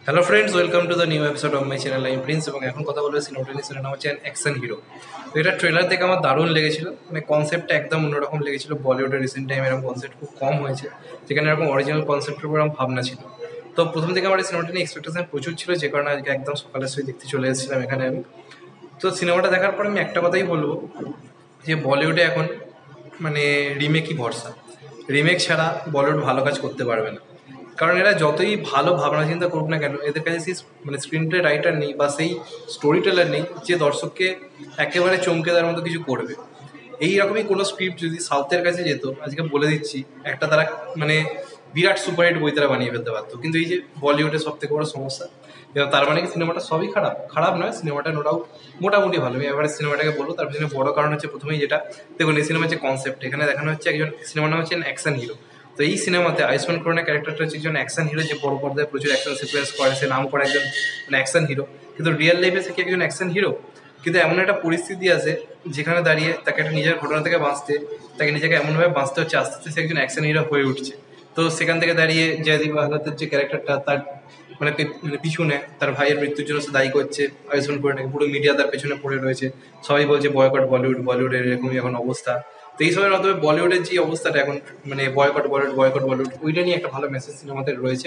Hello friends, welcome to the new episode of my channel. আমি Prince এবং এখন কথা বলবো সিনেমাটা নিয়ে। সিনেমা হচ্ছে অ্যাকশন হিরো। তো এটা ট্রেলার দেখে আমার দারুণ লেগেছিল, মানে কনসেপ্টটা একদম অন্যরকম লেগেছিল। বলিউডের রিসেন্ট টাইম এরকম কনসেপ্ট খুব কম হয়েছে, যেখানে এরকম অরিজিনাল কনসেপ্টের উপর আমার ভাবনা ছিল। তো প্রথম থেকে আমার এই সিনেমাটা নিয়ে এক্সপেকটেশন প্রচুর ছিল, যে কারণে আজকে একদম সকালের সই দেখতে চলে এসেছিলাম এখানে আমি। তো সিনেমাটা দেখার পর আমি একটা কথাই বলবো, যে বলিউডে এখন মানে রিমেকই ভরসা। রিমেক ছাড়া বলিউড ভালো কাজ করতে পারবে না। কারণ এরা যতই ভালো ভাবনা চিন্তা করুক না কেন, এদের কাছে সেই মানে স্ক্রিন প্লে রাইটার নেই বা সেই স্টোরি টেলার নেই যে দর্শককে একেবারে চমকে দেওয়ার মতো কিছু করবে। এই রকমই কোনো স্ক্রিপ্ট যদি সাউথের কাছে যেত, আজকে বলে দিচ্ছি একটা তারা মানে বিরাট সুপারহিট বই তারা বানিয়ে ফেলতে পারতো। কিন্তু এই যে বলিউডের সব থেকে বড় সমস্যা, এবার তার মানে কি সিনেমাটা সবই খারাপ? খারাপ নয়, সিনেমাটা নো ডাউট মোটামুটি ভালো। আমি এবারে সিনেমাটাকে বলবো, তার পিছনে বড় কারণ হচ্ছে প্রথমেই যেটা দেখুন, এই সিনেমার যে কনসেপ্ট এখানে দেখানো হচ্ছে, একজন সিনেমার নাম হচ্ছে অ্যাকশন হিরো। তো এই সিনেমাতে আয়ুষ্মান খুরানার ক্যারেক্টারটা হচ্ছে একজন অ্যাকশন হিরো, যে বড় পর্দায় প্রচুর অ্যাকশন সিকোয়েন্স করে, সে নাম করে একজন মানে অ্যাকশন হিরো। কিন্তু রিয়েল লাইফে সে কি একজন অ্যাকশন হিরো? কিন্তু এমন একটা পরিস্থিতি আছে যেখানে দাঁড়িয়ে তাকে একটা নিজের ঘটনা থেকে বাঁচতে, তাকে নিজেকে এমনভাবে বাঁচতে হচ্ছে, আস্তে আস্তে সে একজন অ্যাকশন হিরো হয়ে উঠছে। তো সেখান থেকে দাঁড়িয়ে জয়দীপ আহলাদের যে ক্যারেক্টারটা, তার মানে পিছনে তার ভাইয়ের মৃত্যুর জন্য সে দায়ী করছে আয়ুষ্মান খুরানাকে, পুরো মিডিয়া তার পেছনে পড়ে রয়েছে। সবাই বলছে বয়কট বলিউড, বলিউডের এরকমই এখন অবস্থা। তো এই সময়ের মাধ্যমে বলিউডের যে অবস্থাটা এখন, মানে বয়কট বলিউড, বয়কট বলিউড, ওইটা নিয়ে একটা ভালো মেসেজ সিনেমাতে রয়েছে।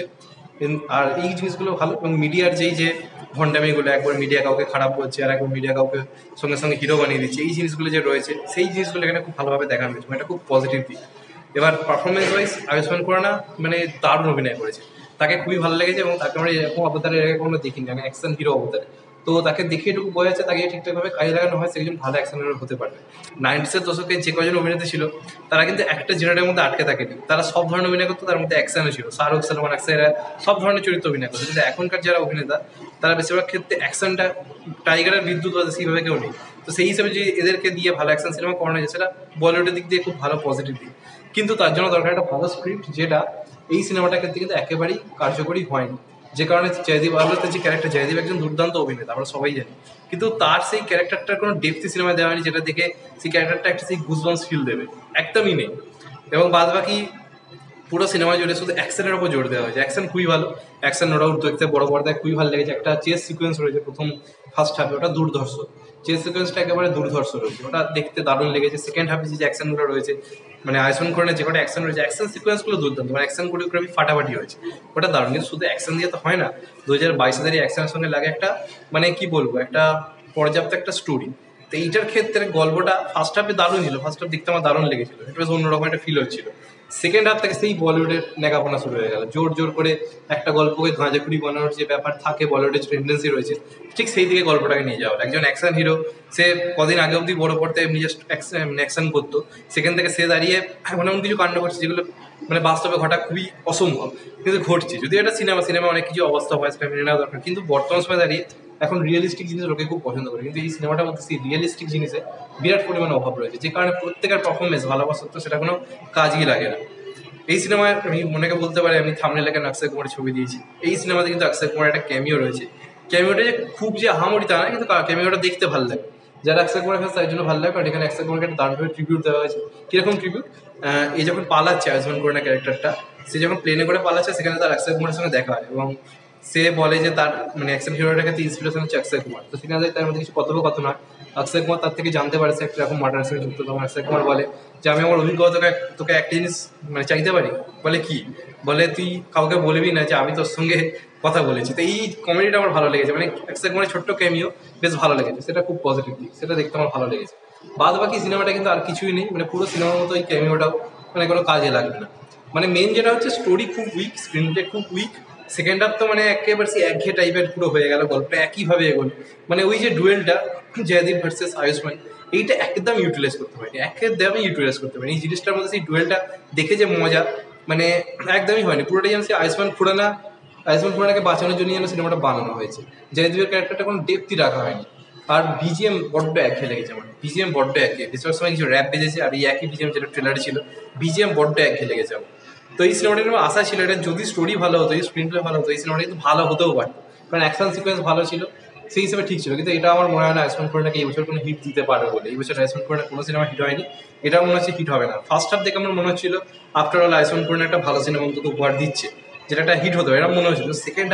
আর এই জিনিসগুলো ভালো। এবং মিডিয়ার যেই যে ভণ্ডামিগুলো, একবার মিডিয়া কাউকে খারাপ বলছে আর একবার মিডিয়া কাউকে সঙ্গে সঙ্গে হিরো বানিয়ে দিচ্ছে, এই জিনিসগুলো যে রয়েছে, সেই জিনিসগুলো এখানে খুব ভালোভাবে দেখানো হয়েছে। এটা খুব পজিটিভ দিক। এবার পারফরমেন্স ওয়াইজ আয়ুষ্মান খুরানা মানে দারুণ অভিনয় করেছে। তাকে খুবই ভালো লেগেছে এবং তাকে আমরা এরকম অবতারে এর আগে কোনো দেখিনি, মানে অ্যাকশন হিরো অবতারে। তো তাকে দেখে এটুকু বোঝা যাচ্ছে, তাকে ঠিকঠাকভাবে কাজে লাগানো হয়, সে একজন ভালো অ্যাকশন হিরো হতে পারবে। 90s-এর দশকে যে কজন অভিনেতা ছিল, তারা কিন্তু একটা জেনারের মধ্যে আটকে থাকেনি, তারা সব ধরনের অভিনয় করতো, তার মধ্যে অ্যাকশনও ছিল। শাহরুখ, সালমান, অক্ষয় সব ধরনের চরিত্র অভিনয় করতো। কিন্তু এখনকার যারা অভিনেতা, তারা বেশিরভাগ ক্ষেত্রে অ্যাকশনটা টাইগারের বিদ্যুৎ বাজে সেইভাবে কেউ নেই। তো সেই হিসেবে যে এদেরকে দিয়ে ভালো অ্যাকশন সিনেমা করানো যায়, সেটা বলিউডের দিক দিয়ে খুব ভালো পজিটিভ দিক। কিন্তু তার জন্য দরকার একটা ভালো স্ক্রিপ্ট, যেটা এই সিনেমাটার ক্ষেত্রে কিন্তু একেবারেই কার্যকরী হয়নি। যে কারণে জয়দীপ আহলাদের যে ক্যারেক্টার, জয়দীপ একজন দুর্দান্ত অভিনেতা, আমরা সবাই জানি। কিন্তু তার সেই ক্যারেক্টারটার কোনো ডেপথি সিনেমায় দেওয়া হয়নি, যেটা দেখে সেই ক্যারেক্টারটা একটা সেই গুজবাম্পস ফিল দেবে, একদমই নেই। এবং বাদ বাকি পুরো সিনেমা জুড়ে শুধু অ্যাকশনের উপর জোর দেওয়া হয়েছে। অ্যাকশন খুবই ভালো, অ্যাকশন নো ডাউট দেখতে বড় পর্দায় খুবই ভালো লেগেছে। একটা চেস সিকোয়েন্স রয়েছে প্রথম ফার্স্ট হাফে, ওটা দুর্ধর্ষ। চেস সিকোয়েন্সটা একেবারে দুর্ধর্ষ রয়েছে, ওটা দেখতে দারুণ লেগেছে। সেকেন্ড হাফে যে অ্যাকশনগুলো রয়েছে, মানে আয়ুষ্মান খুরানার যে কটা অ্যাকশন রয়েছে, অ্যাকশন সিকোয়েন্সগুলো দুর্দান্ত, মানে অ্যাকশন কোরিওগ্রাফি ফাটাফাটি হয়েছে, ওটা দারুণ। কিন্তু শুধু অ্যাকশন দিয়ে তো হয় না, 2022 সালের অ্যাকশনের সঙ্গে লাগে একটা মানে কি বলবো, একটা পর্যাপ্ত একটা স্টোরি। তো এইটার ক্ষেত্রে গল্পটা ফার্স্ট হাফে দারুণ ছিল, ফার্স্ট হাফ দেখতে আমার দারুণ লেগেছিল, এটা বেশ অন্যরকম একটা ফিল হচ্ছিল। সেকেন্ড হাফ থেকে সেই বলিউডের নেগাপনা শুরু হয়ে গেল, জোর জোর করে একটা গল্পকে গাঁজাখুরি বানানোর যে ব্যাপার থাকে, বলিউডের যে টেন্ডেন্সি রয়েছে, ঠিক সেই দিকে গল্পটাকে নিয়ে যাওয়া। একজন অ্যাকশন হিরো, সে কদিন আগে অব্দি বড় পর্দায় নিজের অ্যাকশন করতো, সেখান থেকে সে দাঁড়িয়ে এমন এমন কিছু কাণ্ড করছে যেগুলো মানে বাস্তবে ঘটা খুবই অসম্ভব, কিন্তু ঘটছে। যদি এটা সিনেমা অনেক কিছু অবস্থা হয়, সেটা মেনে নেওয়া দরকার। কিন্তু বর্তমান সময় দাঁড়িয়ে এখন রিয়েলিস্টিক জিনিস লোকে খুব পছন্দ করে, কিন্তু এই সিনেমাটার মধ্যে সেই রিয়েলিস্টিক জিনিসে বিরাট পরিমাণে অভাব রয়েছে, যে কারণে প্রত্যেকের পারফরমেন্স ভালোবাসা সত্ত্বেও সেটা কোনো কাজই লাগে না। এই সিনেমায় আমি মনেকে বলতে পারি, আমি থাম্বনেলে কেন অক্ষয় কুমারের ছবি দিয়েছি, এই সিনেমাতে কিন্তু অক্ষয় কুমারের একটা ক্যামিও রয়েছে। ক্যামিওটা যে খুব যে আহামরি তা না, কিন্তু ক্যামিওটা দেখতে ভালো লাগে। যারা অক্ষয় কুমারের ফ্যান্স তার জন্য ভালো লাগে, কারণ এখানে অক্ষয় কুমারকে একটা দারুণভাবে ট্রিবিউট দেওয়া হয়েছে। কিরকম ট্রিবিউট? এই যখন পালাচ্ছে আয়ুষ্মান খুরানা ক্যারেক্টারটা, সে যখন প্লেনে করে পালাচ্ছে, সেখানে তার অক্ষয় কুমারের সঙ্গে দেখা হয় এবং সে বলে যে তার মানে অ্যাকশন হিরোটাকে ইন্সপিরেশন হচ্ছে অক্ষয় কুমার। তো সেখানে তার মধ্যে কিছু কথোপকথন হয়, অক্ষয় কুমার তার থেকে জানতে পারে সে একটা এরকম মার্ডারের সঙ্গে যুক্ত। তখন অক্ষয় কুমার বলে যে আমি আমার অভিজ্ঞতা তোকে একটা জিনিস মানে চাইতে পারি। বলে কি? বলে তুই কাউকে বলবি না যে আমি তোর সঙ্গে কথা বলেছি। তো এই কমেডিটা আমার ভালো লেগেছে, মানে অক্ষয় কুমারের ছোট্ট ক্যামিও বেশ ভালো লেগেছে, সেটা খুব পজিটিভ দিক, সেটা দেখতে আমার ভালো লেগেছে। বাদ বাকি সিনেমাটা কিন্তু আর কিছুই নেই, মানে পুরো সিনেমার মতো এই ক্যামিওটাও মানে কোনো কাজে লাগবে না। মানে মেন যেটা হচ্ছে স্টোরি খুব উইক, স্ক্রিন প্লে খুব উইক। সেকেন্ড হাফ তো মানে একেবারে সেই একঘেয়ে টাইপের পুরো হয়ে গেল, গল্পটা একইভাবে এগোলো। মানে ওই যে ডুয়েলটা জয়দীপ ভার্সেস আয়ুষ্মান, এইটা একদম ইউটিলাইজ করতে পারেনি, একদমই ইউটিলাইজ করতে পারেনি। এই জিনিসটার মধ্যে সেই ডুয়েলটা দেখে যে মজা, মানে একদমই হয়নি। পুরোটাই যেন সেই আয়ুষ্মান খুরানাকে বাঁচানোর জন্য যেন সিনেমাটা বানানো হয়েছে। জয়দীপের ক্যারেক্টারটা কোনো ডেপথই রাখা হয়নি। আর বিজিএম বড্ড একঘেয়ে লেগেছে আমার, বিজিএম বড্ড একঘেয়ে। বেশিরভাগ সময় কিছু র্যাপ বেজেছে, আর এই একই বিজিএম যেটা ট্রেলারে ছিল, বিজিএম বড্ড একঘেয়ে লেগেছে আমার। তো এই সিনেমাটার আমার আশা ছিল, এটা যদি স্টোরি ভালো হতো, এই স্ক্রিন প্লে ভালো হতো, এই সিনেমাটা কিন্তু ভালো হতেও পারতো, কারণ অ্যাকশন সিকোয়েন্স ভালো ছিল, সেই হিসেবে ঠিক ছিল। কিন্তু এটা আমার মনে হয় না আয়ুষ্মান খুরানাকে এই বছর কোনো হিট দিতে পারবে বলে। এই বছর আয়ুষ্মান খুরানা কোনো সিনেমা হিট হয়নি, এটাও মনে হচ্ছে হিট হবে না। ফার্স্ট হাফ দেখে আমার মনে হচ্ছিল আফটার অল আয়ুষ্মান খুরানা একটা ভালো সিনেমা অন্তত উপহার দিচ্ছে, যেটা একটা হিট হতো, এরকম মনে হচ্ছিল। সেকেন্ড হাফ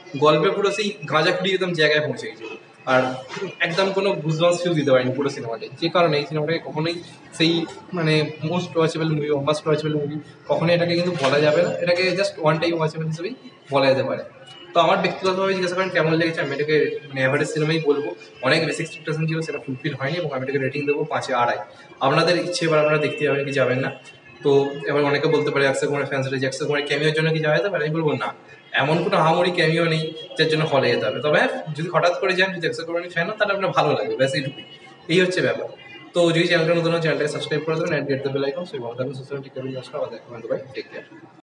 গল্পে পুরো সেই গাঁজা খুঁড়িয়ে একদম জায়গায় পৌঁছে গেছে। আর একদম কোনো গুজবাম্পস ফিল দিতে পারেনি পুরো সিনেমাটাই, যে কারণে এই সিনেমাটাকে কখনোই সেই মানে মোস্ট ওয়াচেবল মুভি বা মাস্ট ওয়াচেবল মুভি কখনোই এটাকে কিন্তু বলা যাবে না, এটাকে জাস্ট ওয়ান টাইম ওয়াচেবল হিসেবেই বলা যেতে পারে। তো আমার ব্যক্তিগতভাবে জিজ্ঞাসা করেন কেমন লেগেছে, আমি এটাকে মানে অ্যাভারেজ সিনেমাই বলবো। অনেক বেশি এক্সপেকটেশন ছিল, সেটা ফুলফিল হয়নি এবং আমি এটাকে রেটিং দেবো 5/2। আপনাদের ইচ্ছে এবার আপনারা দেখতে যাবেন কি যাবেন না। তো এবার অনেকে বলতে পারে অক্ষয় কুমারের ফ্যান্সরা যে অক্ষয় কুমারের ক্যামিওর জন্য কি যাওয়া যেতে পারে, আমি বলবো না, এমন কোনো আহামরি ক্যামিও নেই যার জন্য হলে যেতে হবে। তবে হ্যাঁ, যদি হঠাৎ করে যান, যদি অক্ষয় কুমারের ফ্যান হন, তাহলে আপনার ভালো লাগবে, ব্যাস এইটুকুই। এই হচ্ছে ব্যাপার। তো যদি চ্যানেলটা নতুন চ্যানেলটাকে সাবস্ক্রাইব করে দেবেন, and get the bell icon. So ভালো থাকবেন, সুস্থ থাকবেন, ঠিক থাকবেন, নমস্কার, আবার দেখা হবে, টেক কেয়ার।